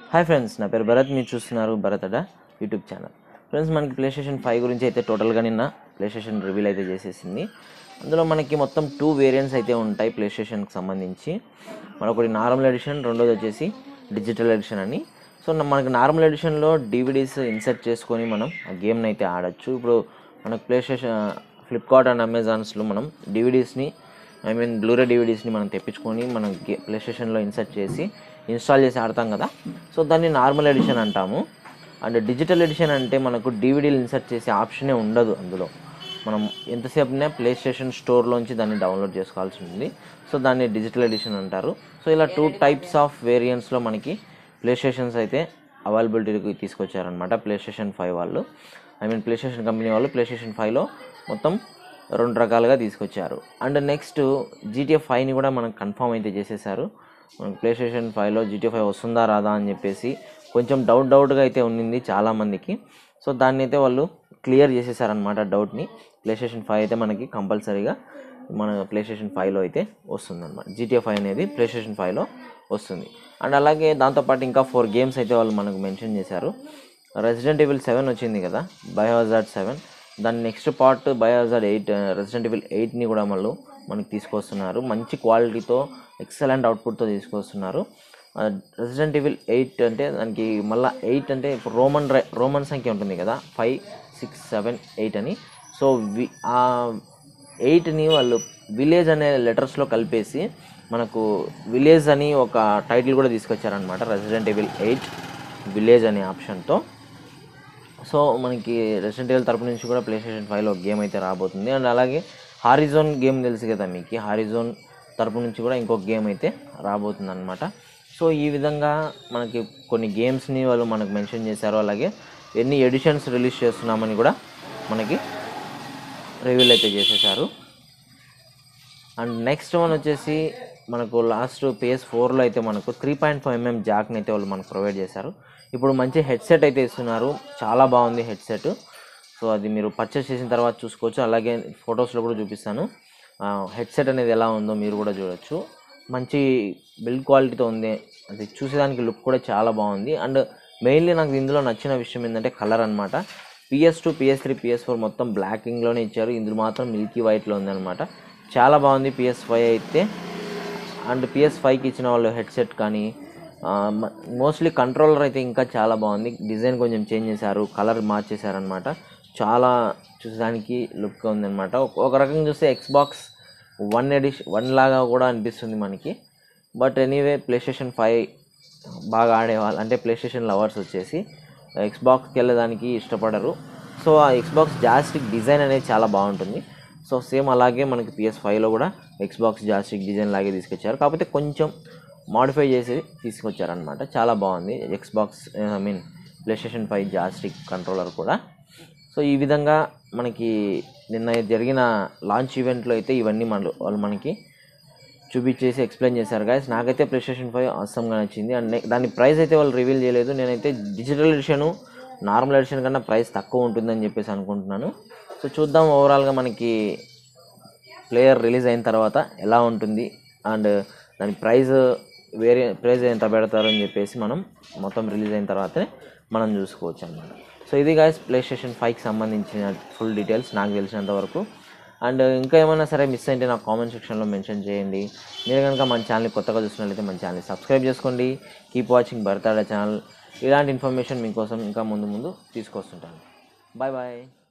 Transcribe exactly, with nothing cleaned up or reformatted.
Hi friends, నా పేరు భరత్. మీరు చూస్తున్నారు Bharat Adda YouTube channel. Friends, మనకి ప్లే స్టేషన్ ఫైవ్ గురించి అయితే టోటల్గా నిన్న ప్లే స్టేషన్ రివీల్ అయితే చేసేసింది. అందులో మనకి మొత్తం టూ వేరియంట్స్ అయితే ఉంటాయి ప్లే స్టేషన్కి సంబంధించి. మనకొకటి నార్మల్ ఎడిషన్, రెండోది వచ్చేసి డిజిటల్ ఎడిషన్ అని. సో మనకి నార్మల్ ఎడిషన్లో డివిడీస్ ఇన్సర్ట్ చేసుకొని మనం ఆ గేమ్ని అయితే ఆడచ్చు. ఇప్పుడు మనకు ప్లే స్టేషన్ ఫ్లిప్కార్ట్ అండ్ అమెజాన్స్లో మనం డివిడీస్ని ఐ మీన్ బ్లూరే డివిడీస్ని మనం తెప్పించుకొని మనం గే ప్లే స్టేషన్లో ఇన్సర్ట్ చేసి ఇన్స్టాల్ చేసి ఆడతాం కదా. సో దాన్ని నార్మల్ ఎడిషన్ అంటాము. అండ్ డిజిటల్ ఎడిషన్ అంటే మనకు డివిడీలు ఇన్సర్ట్ చేసే ఆప్షనే ఉండదు. అందులో మనం ఎంతసేపునే ప్లే స్టేషన్ స్టోర్లోంచి దాన్ని డౌన్లోడ్ చేసుకోవాల్సి ఉంటుంది. సో దాన్ని డిజిటల్ ఎడిషన్ అంటారు. సో ఇలా టూ టైప్స్ ఆఫ్ వేరియంట్స్లో మనకి ప్లే స్టేషన్స్ అయితే అవైలబిలిటీకి తీసుకొచ్చారనమాట ప్లే స్టేషన్ ఫైవ్ వాళ్ళు. I mean PlayStation company వాళ్ళు ప్లే స్టేషన్ ఫైవ్లో మొత్తం రెండు రకాలుగా తీసుకొచ్చారు. అండ్ నెక్స్ట్ జీటీఏ ఫైవ్ని కూడా మనకు కన్ఫర్మ్ అయితే చేసేసారు. మనకు ప్లే స్టేషన్ ఫైవ్లో జీటీఏ ఫైవ్ వస్తుందా రాదా అని చెప్పేసి కొంచెం డౌట్ డౌట్గా అయితే ఉండింది చాలామందికి. సో దాన్ని అయితే వాళ్ళు క్లియర్ చేసేసారనమాట డౌట్ని. ప్లే స్టేషన్ ఫైవ్ అయితే మనకి కంపల్సరీగా మన ప్లే స్టేషన్ ఫైవ్లో అయితే వస్తుందన్నమాట. జీటీఏ ఫైవ్ అనేది ప్లే స్టేషన్ ఫైవ్లో వస్తుంది. అండ్ అలాగే దాంతోపాటు ఇంకా ఫోర్ గేమ్స్ అయితే వాళ్ళు మనకు మెన్షన్ చేశారు. రెసిడెంట్ ఈవిల్ సెవెన్ వచ్చింది కదా, బయోహజార్డ్ సెవెన్, దాని next part Biohazard eight, Resident Evil ఎయిట్ని కూడా మళ్ళీ మనకి తీసుకొస్తున్నారు. మంచి క్వాలిటీతో ఎక్సలెంట్ అవుట్పుట్తో తీసుకొస్తున్నారు. రెసిడెంట్ ఈవిల్ ఎయిట్ అంటే దానికి మళ్ళీ ఎయిట్ అంటే ఇప్పుడు రోమన్ రోమన్ సంఖ్య ఉంటుంది కదా, ఫైవ్ సిక్స్ సెవెన్ ఎయిట్ అని. సో వి ఆ ఎయిట్ని వాళ్ళు విలేజ్ అనే లెటర్స్లో కలిపేసి మనకు విలేజ్ అని ఒక టైటిల్ కూడా తీసుకొచ్చారనమాట, రెసిడెంట్ ఈవిల్ ఎయిట్ విలేజ్ అనే ఆప్షన్తో. సో మనకి రెసిడెంట్ ఈవిల్ తరపు నుంచి కూడా ప్లే స్టేషన్ ఫైవ్లో గేమ్ అయితే రాబోతుంది. అండ్ అలాగే హారిజోన్ గేమ్ తెలుసు కదా మీకు, హారిజోన్ తరపు నుంచి కూడా ఇంకొక గేమ్ అయితే రాబోతుంది అనమాట. సో ఈ విధంగా మనకి కొన్ని గేమ్స్ని వాళ్ళు మనకు మెన్షన్ చేశారు. అలాగే ఎన్ని ఎడిషన్స్ రిలీజ్ చేస్తున్నామని కూడా మనకి రివీల్ అయితే చేసేసారు. అండ్ నెక్స్ట్ వన్ వచ్చేసి మనకు లాస్ట్ పిఎస్ ఫోర్లో అయితే మనకు త్రీ పాయింట్ ఫైవ్ ఎంఎం జాక్ని అయితే వాళ్ళు మనకు ప్రొవైడ్ చేశారు. ఇప్పుడు మంచి హెడ్సెట్ అయితే ఇస్తున్నారు, చాలా బాగుంది హెడ్సెట్. సో అది మీరు పర్చేస్ చేసిన తర్వాత చూసుకోవచ్చు. అలాగే ఫొటోస్లో కూడా చూపిస్తాను హెడ్సెట్ అనేది ఎలా ఉందో మీరు కూడా చూడొచ్చు. మంచి బిల్డ్ క్వాలిటీతో ఉంది, అది చూసేదానికి లుక్ కూడా చాలా బాగుంది. అండ్ మెయిన్లీ నాకు ఇందులో నచ్చిన విషయం ఏంటంటే కలర్ అనమాట. PS two PS three PS four మొత్తం బ్లాకింగ్లోనే ఇచ్చారు, ఇందులో మాత్రం మిల్కీ వైట్లో ఉందన్నమాట. చాలా బాగుంది పిఎస్ ఫైవ్ అయితే. అండ్ పిఎస్ ఫైవ్కి ఇచ్చిన వాళ్ళు హెడ్సెట్ కానీ మోస్ట్లీ కంట్రోలర్ అయితే ఇంకా చాలా బాగుంది. డిజైన్ కొంచెం చేంజ్ చేశారు, కలర్ మార్చేశారనమాట. చాలా చూసేదానికి లుక్ ఉందన్నమాట. ఒక రకంగా చూస్తే ఎక్స్బాక్స్ వన్ ఎడిషన్ వన్ లాగా కూడా అనిపిస్తుంది మనకి. But anyway PlayStation five బాగా ఆడేవాళ్ళు అంటే ప్లే స్టేషన్ లవర్స్ వచ్చేసి ఎక్స్బాక్స్కి వెళ్ళడానికి ఇష్టపడరు. సో ఆ ఎక్స్బాక్స్ జాస్టిక్ డిజైన్ అనేది చాలా బాగుంటుంది. సో సేమ్ అలాగే మనకి పిఎస్ ఫైవ్లో కూడా ఎక్స్బాక్స్ జాస్టిక్ డిజైన్ లాగే తీసుకొచ్చారు, కాకపోతే కొంచెం మాడిఫై చేసి తీసుకొచ్చారనమాట. చాలా బాగుంది Xbox I mean PlayStation five joystick controller కూడా. సో ఈ విధంగా మనకి నిన్న జరిగిన లాంచ్ ఈవెంట్లో అయితే ఇవన్నీ మన వాళ్ళు మనకి చూపించేసి ఎక్స్ప్లెయిన్ చేశారు గాయస్. నాకైతే ప్లే స్టేషన్ ఫైవ్ అవసరంగా నచ్చింది. అండ్ దాని ప్రైస్ అయితే వాళ్ళు రివీల్ చేయలేదు. నేనైతే డిజిటల్ ఎడిషను నార్మల్ ఎడిషన్ కన్నా ప్రైస్ తక్కువ ఉంటుందని చెప్పేసి అనుకుంటున్నాను. సో చూద్దాం ఓవరాల్గా మనకి ప్లేయర్ రిలీజ్ అయిన తర్వాత ఎలా ఉంటుంది అండ్ దాని ప్రైస్ వేరే ప్రైస్ ఎంత పెడతారు అని చెప్పేసి మనం మొత్తం రిలీజ్ అయిన తర్వాతనే మనం చూసుకోవచ్చు అన్నమాట. సో ఇది గాయస్ ప్లే స్టేషన్ ఫైవ్కి సంబంధించిన ఫుల్ డీటెయిల్స్ నాకు తెలిసినంత వరకు. అండ్ ఇంకా ఏమైనా సరే మిస్ అయితే నాకు కామెంట్ సెక్షన్లో మెన్షన్ చేయండి. మీరు కనుక మన ఛానల్ని కొత్తగా చూసినట్లయితే మన ఛానల్ని సబ్స్క్రైబ్ చేసుకోండి. Keep watching Bharat Adda channel. ఇలాంటి ఇన్ఫర్మేషన్ మీకోసం ఇంకా ముందు ముందు తీసుకొస్తుంటాను. Bye bye.